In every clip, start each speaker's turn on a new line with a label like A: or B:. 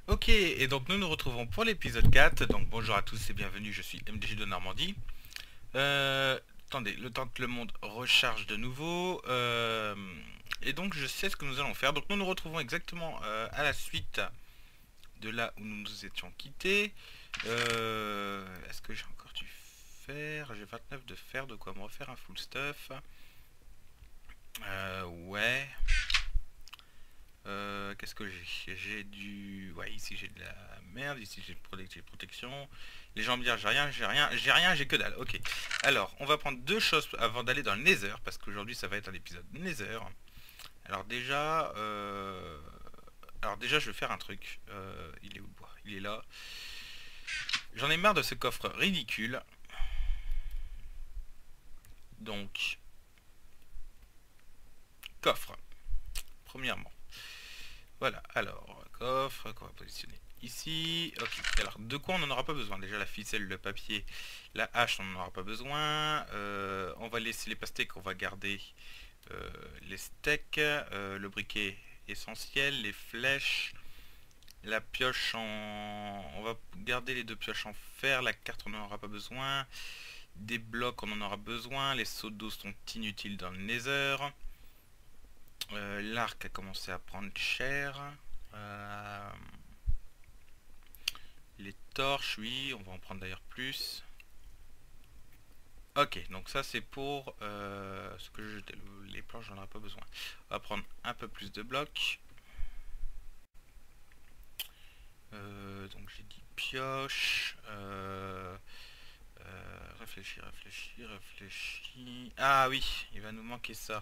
A: Ok, et donc nous nous retrouvons pour l'épisode 4. Donc bonjour à tous et bienvenue, je suis MDG de Normandie. Attendez, le temps que le monde recharge de nouveau. Et donc je sais ce que nous allons faire. Donc nous nous retrouvons exactement à la suite de là où nous nous étions quittés. Est-ce que j'ai encore du fer? J'ai 29 de fer, de quoi me refaire un full stuff. Ouais. Qu'est-ce que j'ai? J'ai du... Ouais, ici j'ai de la merde, ici j'ai de protection. Les gens me disent j'ai que dalle. Ok. Alors, on va prendre deux choses avant d'aller dans le Nether, parce qu'aujourd'hui ça va être un épisode Nether. Alors déjà... Alors déjà je vais faire un truc. Il est où le bois? Il est là. J'en ai marre de ce coffre ridicule. Donc, coffre, premièrement. Voilà, alors, coffre qu'on va positionner ici. Ok, alors de quoi on n'en aura pas besoin? Déjà la ficelle, le papier, la hache, on n'en aura pas besoin. On va laisser les pastèques, on va garder les steaks, le briquet essentiel, les flèches, la pioche en... On va garder les deux pioches en fer, la carte on n'en aura pas besoin. Des blocs on en aura besoin, les seaux d'eau sont inutiles dans le nether. L'arc a commencé à prendre cher. Euh, les torches, oui, on va en prendre d'ailleurs plus. Ok, donc ça c'est pour ce que je... les planches, j'en aurai pas besoin. On va prendre un peu plus de blocs. Donc j'ai dit pioche. Réfléchis, réfléchis, réfléchis. Ah oui, il va nous manquer ça.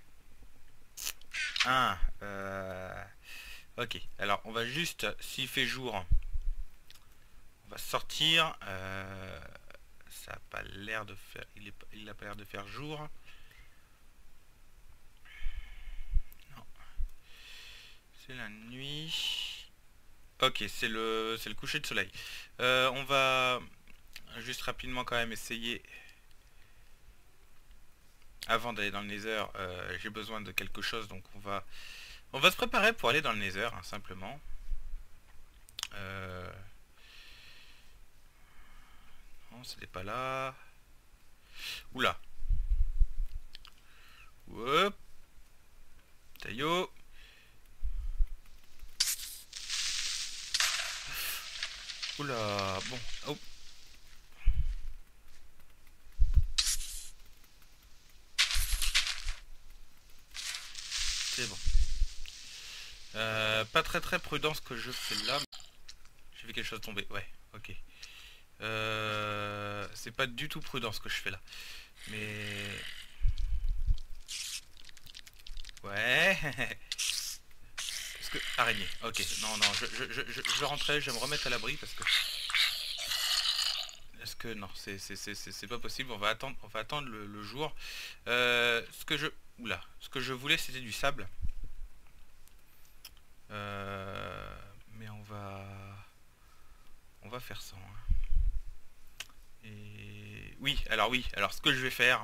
A: Ah, ok, alors on va juste, s'il fait jour, on va sortir. Ça a pas l'air de faire... Il a pas l'air de faire jour. Non, c'est la nuit. Ok, c'est le coucher de soleil. On va juste rapidement quand même essayer. Avant d'aller dans le Nether, j'ai besoin de quelque chose, donc on va se préparer pour aller dans le Nether, hein, simplement. Euh, non, c'était pas là. Oula. Hop. Taillot. Oula. Bon. Oh, c'est bon. Pas très très prudent ce que je fais là. J'ai vu quelque chose tomber. Ouais. Ok. C'est pas du tout prudent ce que je fais là. Mais... Ouais. Parce que... Araignée. Ok. Non, non. Je vais rentrer. Je vais me remettre à l'abri parce que... Est-ce que... Non. C'est pas possible. On va attendre le jour. Ce que je... Oula. Ce que je voulais c'était du sable. Mais on va... On va faire ça, hein. Et... Oui. Alors oui. Alors ce que je vais faire...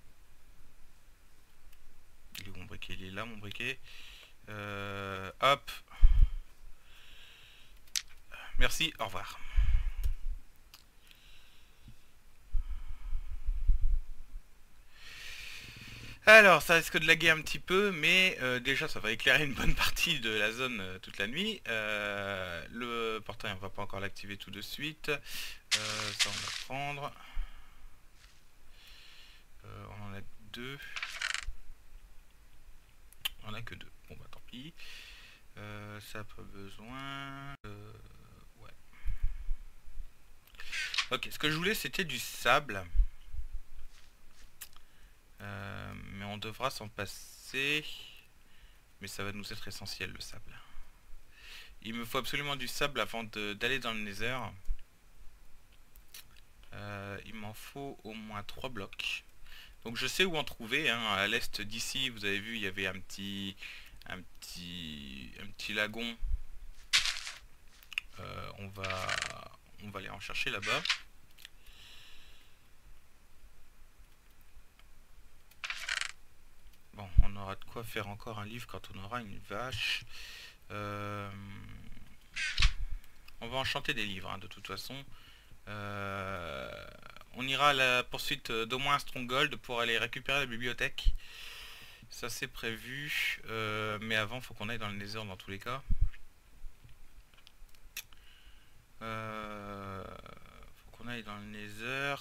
A: Il est où mon briquet? Il est là mon briquet. Hop. Merci, au revoir. Alors, ça risque de laguer un petit peu, mais déjà, ça va éclairer une bonne partie de la zone toute la nuit. Le portail, on va pas encore l'activer tout de suite. Ça, on va prendre. On en a deux. On en a que deux. Bon, bah tant pis. Ça a pas besoin. Ouais. Ok, ce que je voulais, c'était du sable. Mais on devra s'en passer. Mais ça va nous être essentiel, le sable. Il me faut absolument du sable avant d'aller dans le Nether. Il m'en faut au moins 3 blocs. Donc je sais où en trouver, hein. À l'est d'ici, vous avez vu, il y avait un petit lagon. On va aller en chercher là-bas. Bon, on aura de quoi faire encore un livre quand on aura une vache. Euh, va enchanter des livres, hein, de toute façon. On ira à la poursuite d'au moins un Stronghold pour aller récupérer la bibliothèque. Ça c'est prévu. Mais avant, faut qu'on aille dans le Nether dans tous les cas. Faut qu'on aille dans le Nether,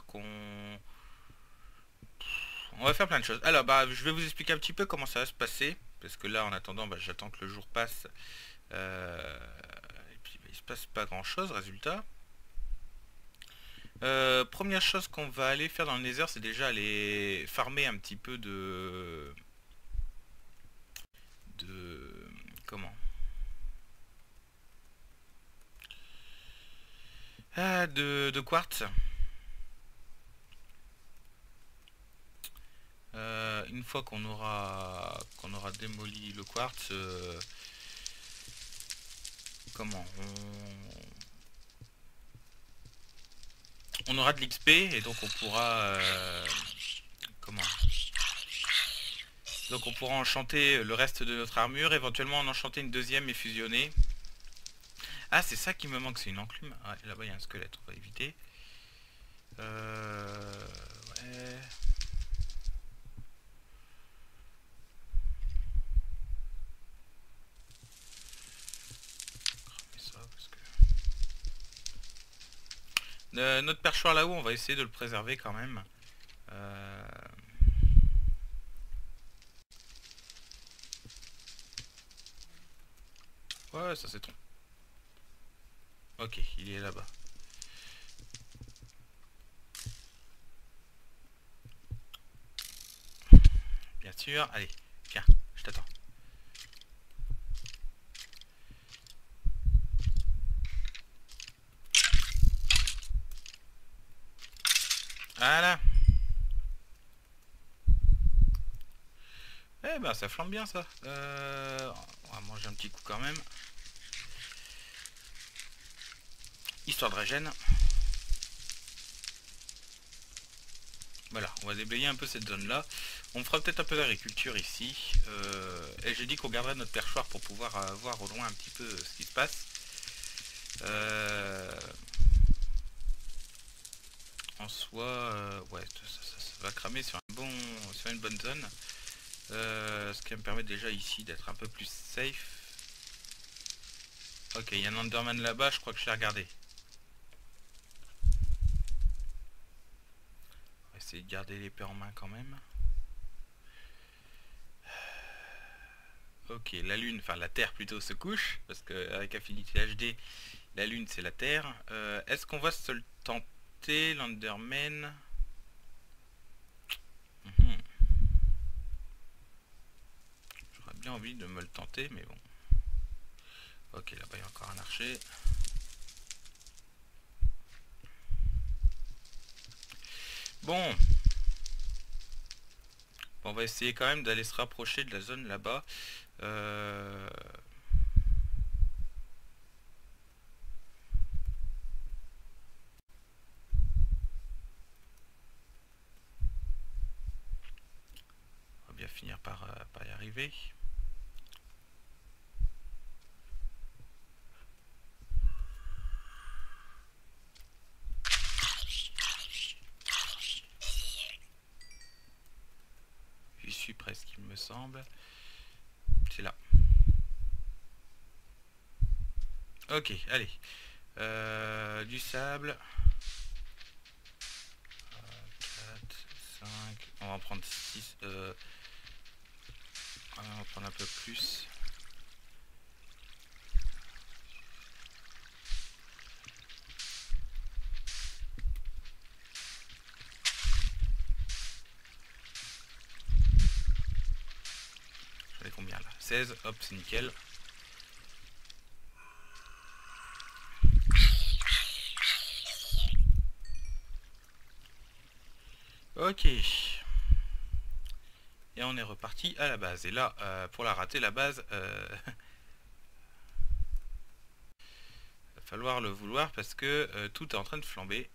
A: On va faire plein de choses. Alors, bah, je vais vous expliquer un petit peu comment ça va se passer. Parce que là, en attendant, bah, j'attends que le jour passe. Et puis, bah, il se passe pas grand-chose, résultat. Première chose qu'on va aller faire dans le Nether, c'est déjà aller farmer un petit peu de... Comment de quartz. Une fois qu'on aura démoli le quartz, comment on aura de l'XP et donc on pourra comment donc on pourra enchanter le reste de notre armure, éventuellement en enchanter une deuxième et fusionner. Ah, c'est ça qui me manque, c'est une enclume. Ah, là-bas il y a un squelette, on va éviter. Ouais. Ça, parce que... notre perchoir là-haut, on va essayer de le préserver quand même. Ouais, ça c'est trop. Ok, il est là-bas. Bien sûr, allez, viens, je t'attends. Voilà. Eh ben ça flambe bien ça. On va manger un petit coup quand même. Histoire de régène. Voilà, on va déblayer un peu cette zone là. On fera peut-être un peu d'agriculture ici. Et j'ai dit qu'on garderait notre perchoir pour pouvoir voir au loin un petit peu ce qui se passe. En soi, ouais, ça va cramer sur une bonne zone. Ce qui va me permettre déjà ici d'être un peu plus safe. Ok, il y a un Enderman là-bas, je crois que je l'ai regardé. On va essayer de garder l'épée en main quand même. Ok, la lune, enfin la terre plutôt se couche, parce qu'avec Affinity HD, la lune c'est la terre. Est-ce qu'on va se le tenter, l'Enderman? J'aurais bien envie de me le tenter, mais bon. Ok, là-bas il y a encore un archer. Bon. On va essayer quand même d'aller se rapprocher de la zone là-bas. On va bien finir par y arriver. J'y suis presque, il me semble. C'est là. Ok, allez. Du sable. 4, 5. On va en prendre 6. On va en prendre un peu plus. J'en ai combien là? 16. Hop, c'est nickel. Ok. Et on est reparti à la base. Et là, pour la rater, la base, va falloir le vouloir parce que tout est en train de flamber.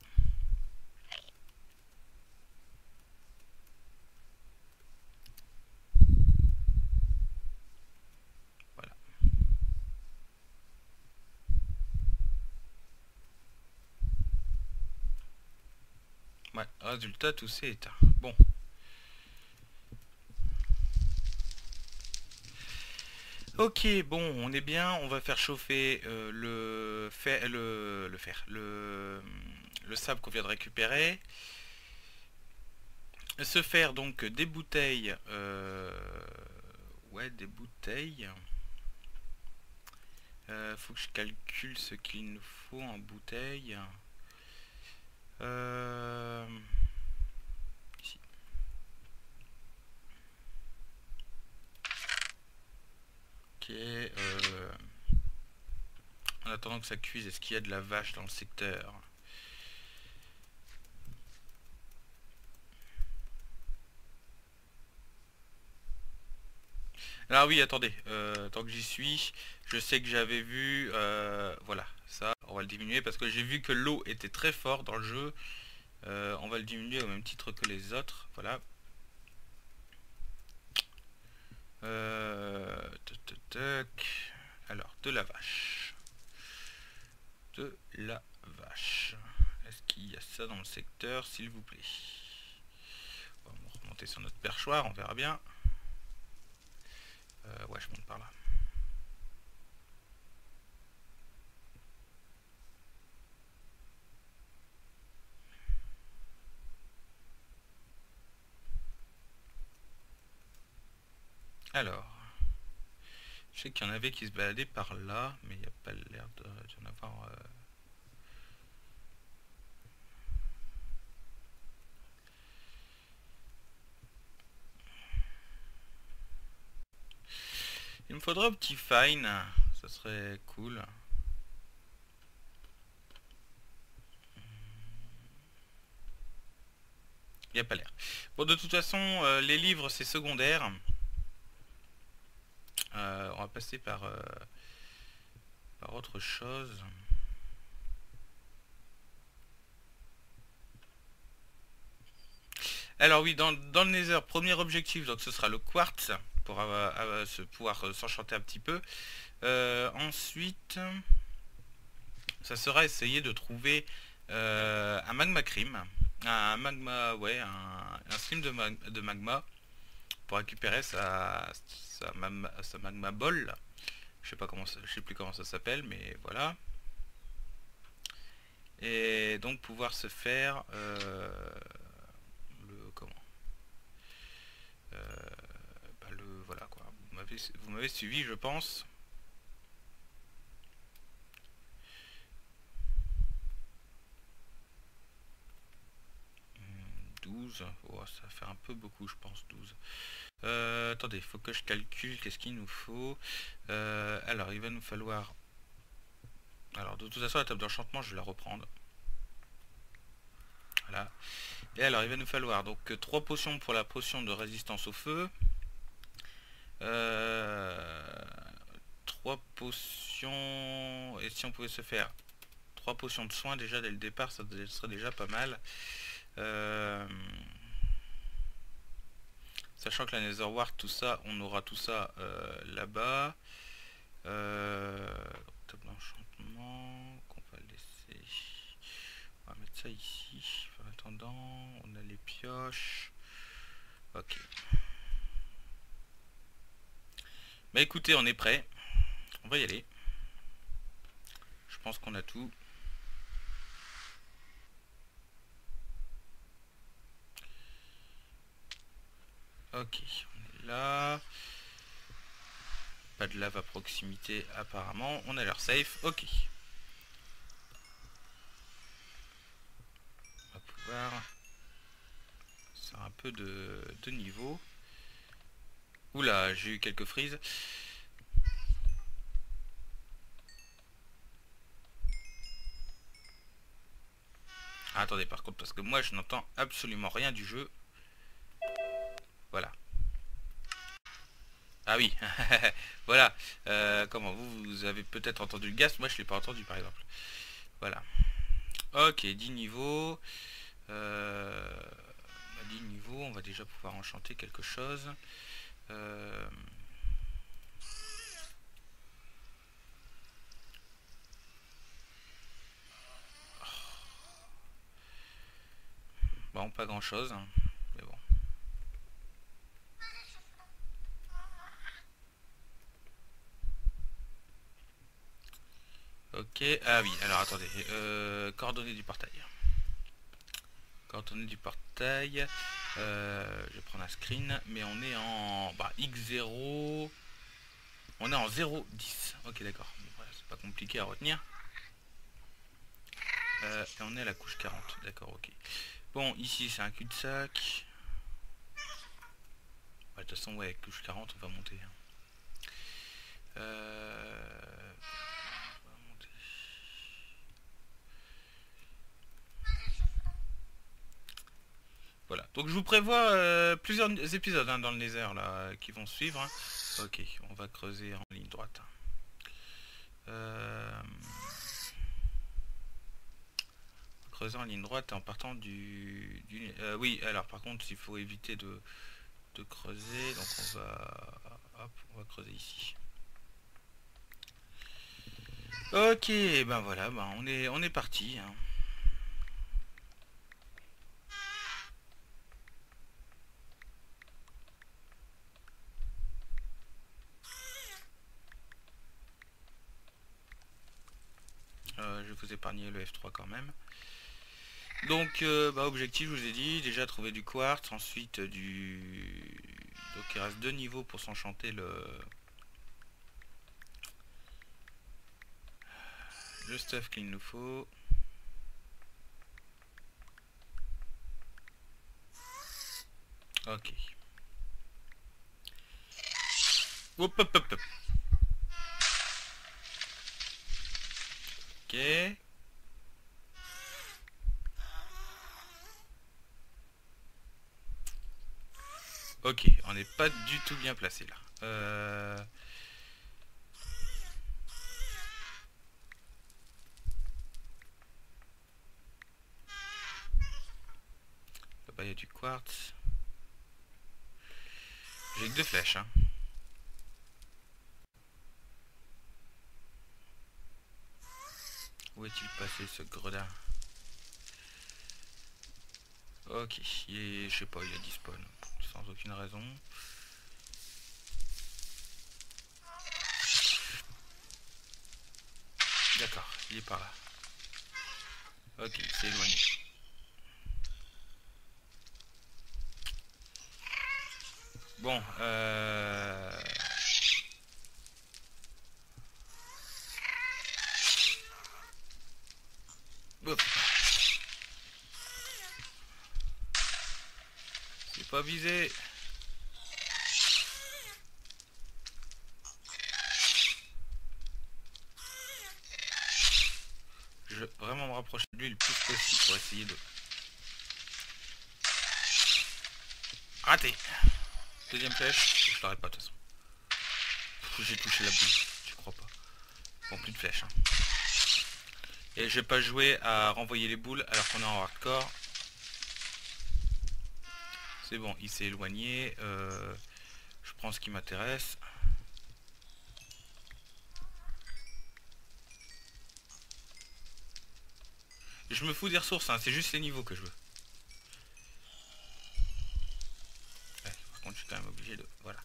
A: Voilà. résultat, tout s'est éteint. Bon. Ok, bon, on est bien. On va faire chauffer le sable qu'on vient de récupérer. Se faire donc des bouteilles. Ouais, des bouteilles. Faut que je calcule ce qu'il nous faut en bouteilles. Ici. Ok. En attendant que ça cuise, est-ce qu'il y a de la vache dans le secteur? Ah oui, attendez, tant que j'y suis, je sais que j'avais vu, voilà, ça, on va le diminuer parce que j'ai vu que l'eau était très fort dans le jeu. On va le diminuer au même titre que les autres, voilà. Alors, de la vache. De la vache. Est-ce qu'il y a ça dans le secteur, s'il vous plaît? On va remonter sur notre perchoir, on verra bien. Ouais, je monte par là. Alors, je sais qu'il y en avait qui se baladaient par là, mais il n'y a pas l'air d'y en avoir... Il me faudra un petit fine, ça serait cool. Il n'y a pas l'air. Bon, de toute façon, les livres, c'est secondaire. On va passer par autre chose. Alors oui, dans le Nether, premier objectif, donc ce sera le quartz, pour pouvoir s'enchanter un petit peu. Ensuite, ça sera essayer de trouver un magma cream. Un magma, ouais, un stream de magma pour récupérer sa magma ball. Je sais pas comment je sais plus comment ça s'appelle, mais voilà. Et donc pouvoir se faire le comment le voilà quoi. Vous m'avez suivi, je pense. 12, oh, ça fait un peu beaucoup, je pense, 12. Attendez, il faut que je calcule qu'est-ce qu'il nous faut. Alors, il va nous falloir... Alors, de toute façon, la table d'enchantement, je vais la reprendre. Voilà. Et alors, il va nous falloir donc 3 potions pour la potion de résistance au feu. 3 potions... Et si on pouvait se faire 3 potions de soins déjà dès le départ, ça serait déjà pas mal. Sachant que la Netherwart, tout ça, on aura tout ça là-bas. Table d'enchantement qu'on va laisser. On va mettre ça ici. En attendant, on a les pioches. Ok. Bah écoutez, on est prêt. On va y aller. Je pense qu'on a tout. Ok, on est là. Pas de lave à proximité apparemment. On a l'air safe. Ok. On va pouvoir faire un peu de niveau. Oula, j'ai eu quelques frises. Ah, attendez, par contre, parce que moi je n'entends absolument rien du jeu. Voilà. Ah oui, voilà. Comment vous avez peut-être entendu le gaz, moi je l'ai pas entendu par exemple. Voilà. Ok, 10 niveaux. 10 niveaux, on va déjà pouvoir enchanter quelque chose. Bon, Vraiment pas grand chose, hein. Mais bon. Ok, ah oui, alors attendez, coordonnées du portail. Coordonnées du portail, je vais prendre un screen, mais on est en X0, on est en 0,10. Ok, d'accord, bon, voilà, c'est pas compliqué à retenir. Et on est à la couche 40, d'accord, ok. Bon, ici c'est un cul-de-sac. De toute façon, ouais, couche 40, on va monter. On va monter. Voilà, donc je vous prévois plusieurs épisodes hein, dans le Nether là, qui vont suivre. Hein. Ok, on va creuser en ligne droite. Creuser en ligne droite en partant oui, alors par contre, il faut éviter de creuser, donc on va creuser ici. Ok, ben voilà, ben on est parti. Hein. Je vais vous épargner le F3 quand même. Donc, objectif, je vous ai dit, déjà trouver du quartz, ensuite donc il reste 2 niveaux pour s'enchanter le stuff qu'il nous faut. Ok. Hop, hop, hop, hop. Ok. Ok, on n'est pas du tout bien placé là. Là-bas il y a du quartz. J'ai que 2 flèches. Hein. Où est-il passé ce gredin? Ok, je sais pas, il a dispawn. Sans aucune raison. D'accord, il est par là. Ok, il s'est éloigné. Bon, Hop. C'est pas visé. Je veux vraiment me rapprocher de lui le plus possible pour essayer de... Raté. Deuxième flèche. Je l'arrête pas de toute façon. J'ai touché la boule. Je crois pas. Bon, plus de flèches. Hein. Et je vais pas jouer à renvoyer les boules alors qu'on est en hardcore. C'est bon, il s'est éloigné. Je prends ce qui m'intéresse. Je me fous des ressources, hein, c'est juste les niveaux que je veux. Ouais, par contre, je suis quand même obligé de... Voilà.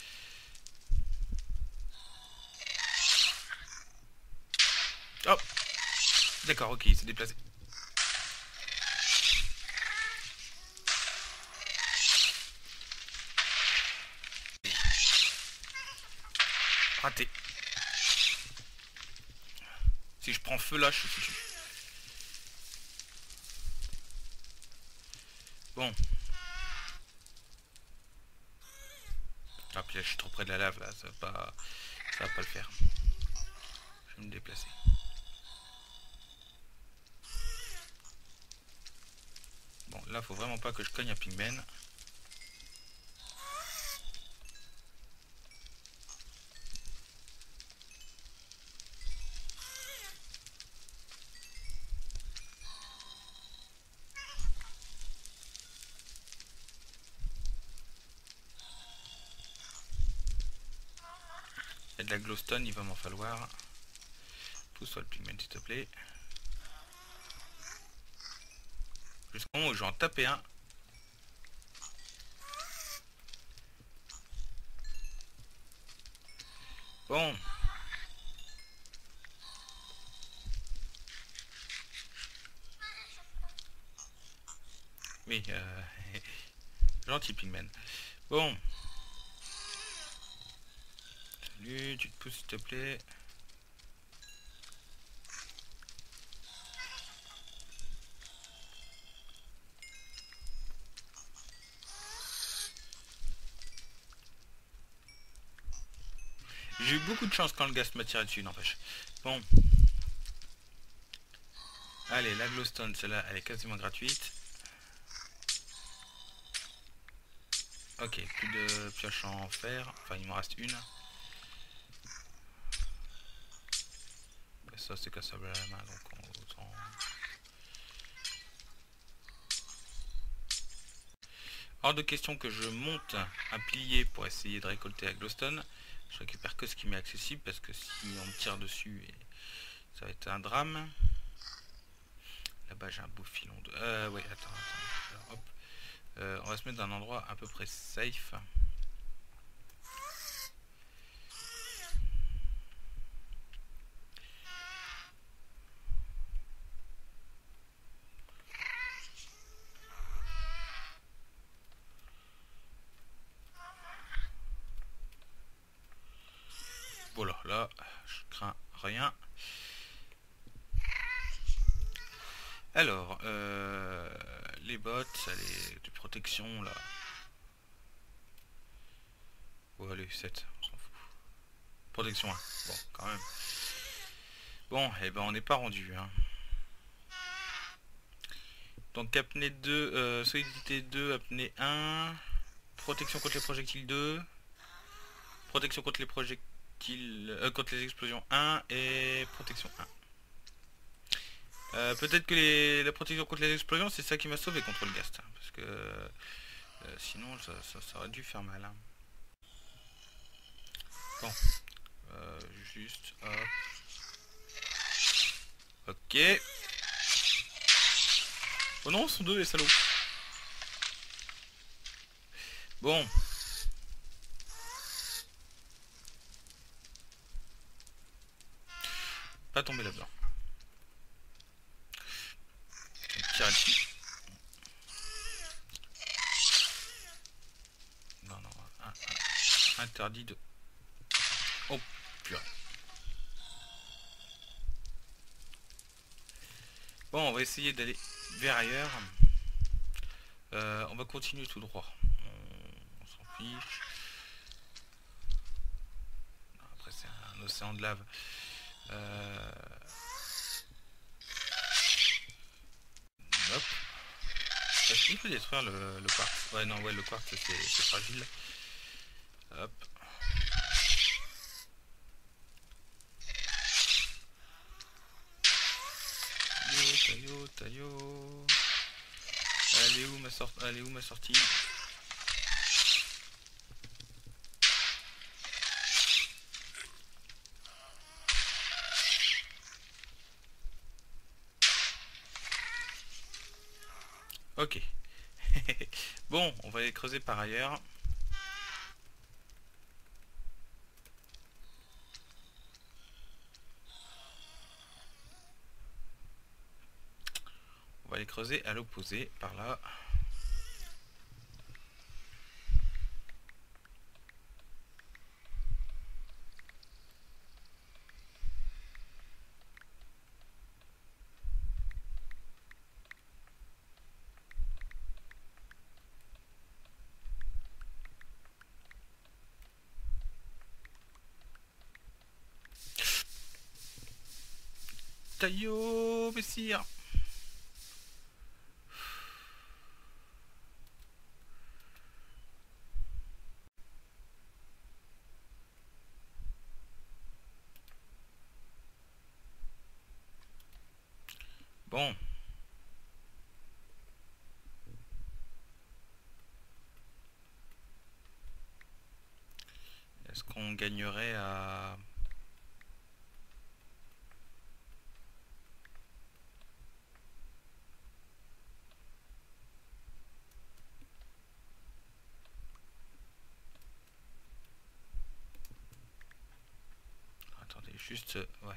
A: Oh. D'accord, ok, il s'est déplacé. Raté. Si je prends feu là, je suis foutu. Bon. Ah puis là, je suis trop près de la lave là, ça va pas le faire. Je vais me déplacer. Bon, là, faut vraiment pas que je cogne un pigman. Il y a de la glowstone, il va m'en falloir. Pousse-toi le pigman, s'il te plaît. Jusqu'au moment où je vais en taper un. Bon. Oui, gentil Pigman. Bon. Salut, tu te pousses s'il te plaît. J'ai eu beaucoup de chance quand le gast m'a tiré dessus, n'empêche. Bon. Allez, la glowstone, celle-là, elle est quasiment gratuite. Ok, plus de pioches en fer. Enfin, il m'en reste une. Ça, c'est cassable à la main, donc on autant... Hors de question que je monte un plier pour essayer de récolter la glowstone. Je récupère que ce qui m'est accessible, parce que si on me tire dessus, ça va être un drame. Là-bas, j'ai un beau filon de... oui, attends. Alors, hop. On va se mettre dans un endroit à peu près safe. Voilà, là, je crains rien. Alors, les bottes, les de protection, là. Oh, allez, 7, on s'en fout. Protection 1, bon, quand même. Bon, et ben on n'est pas rendu, hein. Donc apnée 2, solidité 2, apnée 1, protection contre les projectiles 2, protection contre les projectiles, contre les explosions 1 et protection 1. Peut-être que la protection contre les explosions, c'est ça qui m'a sauvé contre le gast, hein, parce que sinon ça aurait dû faire mal, hein. Bon, juste, hop. Ok. Oh non, ce sont deux les salauds. Bon. Pas tomber là-dedans. Tirer dessus. Non, interdit de... Oh, purée. Bon, on va essayer d'aller vers ailleurs. On va continuer tout droit. On s'en fiche. Après, c'est un océan de lave. Hop. Est-ce qu'il peut détruire le quartz? Ouais, non, ouais, le quartz, c'est fragile. Hop. Taillot. Elle est où ma sortie? Ok. Bon, on va les creuser par ailleurs. On va les creuser à l'opposé, par là. Taillot, messire. Bon. Est-ce qu'on gagnerait à... Juste, ouais.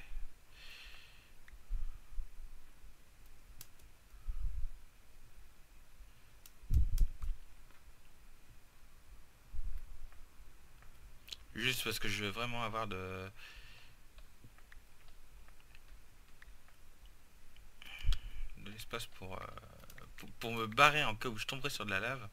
A: Juste parce que je veux vraiment avoir de l'espace pour me barrer en cas où je tomberais sur de la lave.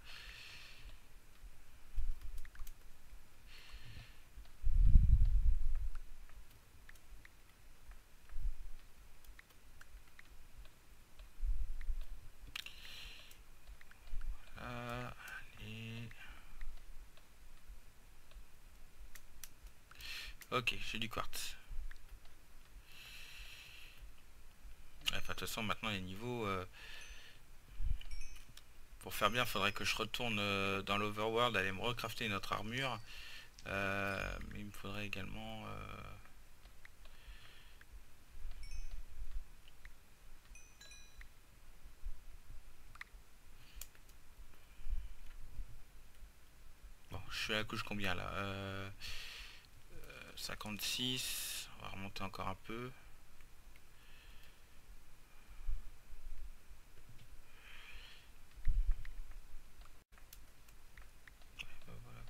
A: Allez. Ok, j'ai du quartz. Enfin, de toute façon, maintenant les niveaux... pour faire bien, faudrait que je retourne dans l'Overworld, aller me recrafter une autre armure. Mais il me faudrait également... Bon, je suis à la couche combien là 56. On va remonter encore un peu. Voilà.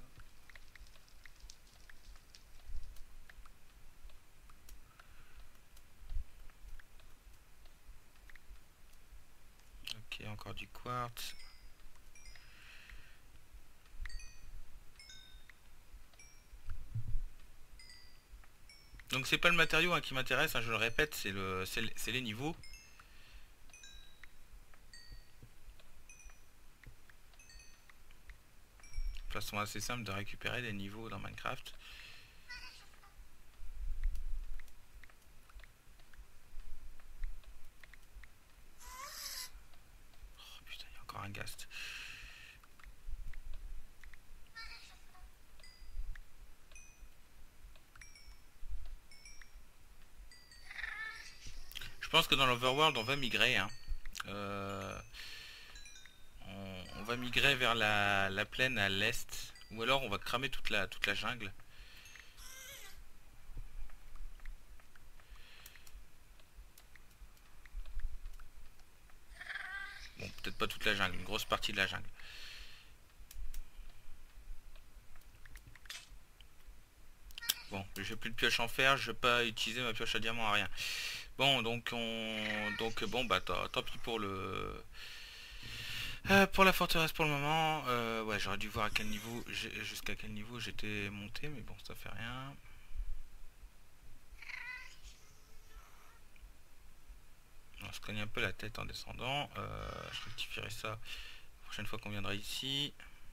A: Ok, encore du quartz. Donc c'est pas le matériau hein, qui m'intéresse, hein, je le répète, c'est les niveaux. Façon assez simple de récupérer des niveaux dans Minecraft. Oh putain, il y a encore un ghast. Je pense que dans l'Overworld on va migrer. Hein. On va migrer vers la plaine à l'est. Ou alors on va cramer toute la jungle. Bon, peut-être pas toute la jungle, une grosse partie de la jungle. Bon, j'ai plus de pioche en fer, je vais pas utiliser ma pioche à diamant à rien. Bon, donc bon bah tant pis pour la forteresse pour le moment. Ouais, j'aurais dû voir à quel niveau, jusqu'à quel niveau j'étais monté, mais bon, ça fait rien. On se cogne un peu la tête en descendant. Je rectifierai ça la prochaine fois qu'on viendra ici.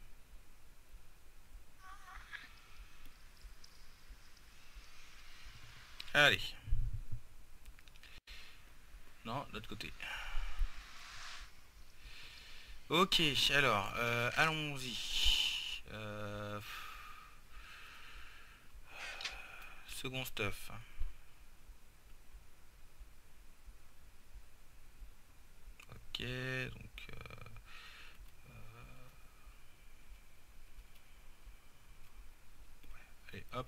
A: Allez. Non, de l'autre côté. Ok, alors, allons-y. Second stuff. Ok, donc... allez, hop.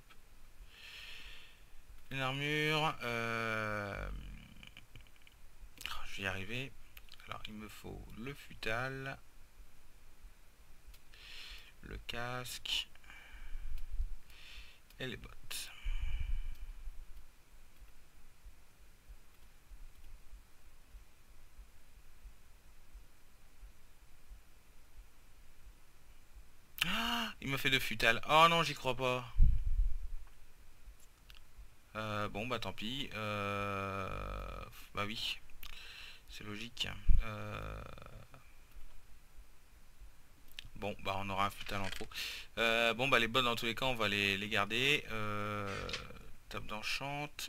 A: Une armure. Je vais y arriver. Alors, il me faut le futal. Le casque. Et les bottes. Ah, il m'a fait de futal. Oh non, j'y crois pas. Bon, bah tant pis. Bah oui. C'est logique. Bon, bah on aura un futal en trop. Bon, bah les bottes dans tous les cas, on va les garder. Table d'enchante.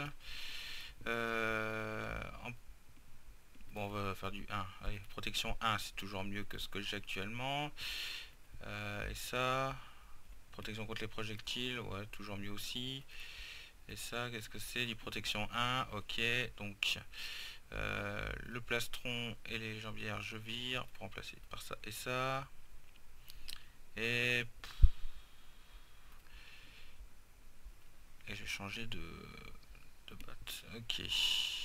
A: En Bon, on va faire du 1. Allez, protection 1, c'est toujours mieux que ce que j'ai actuellement. Et ça, protection contre les projectiles, ouais, toujours mieux aussi. Et ça, qu'est-ce que c'est? Du protection 1, ok. Donc, le plastron et les jambières, je vire pour remplacer par ça et ça. Et je vais changer de bottes. Ok.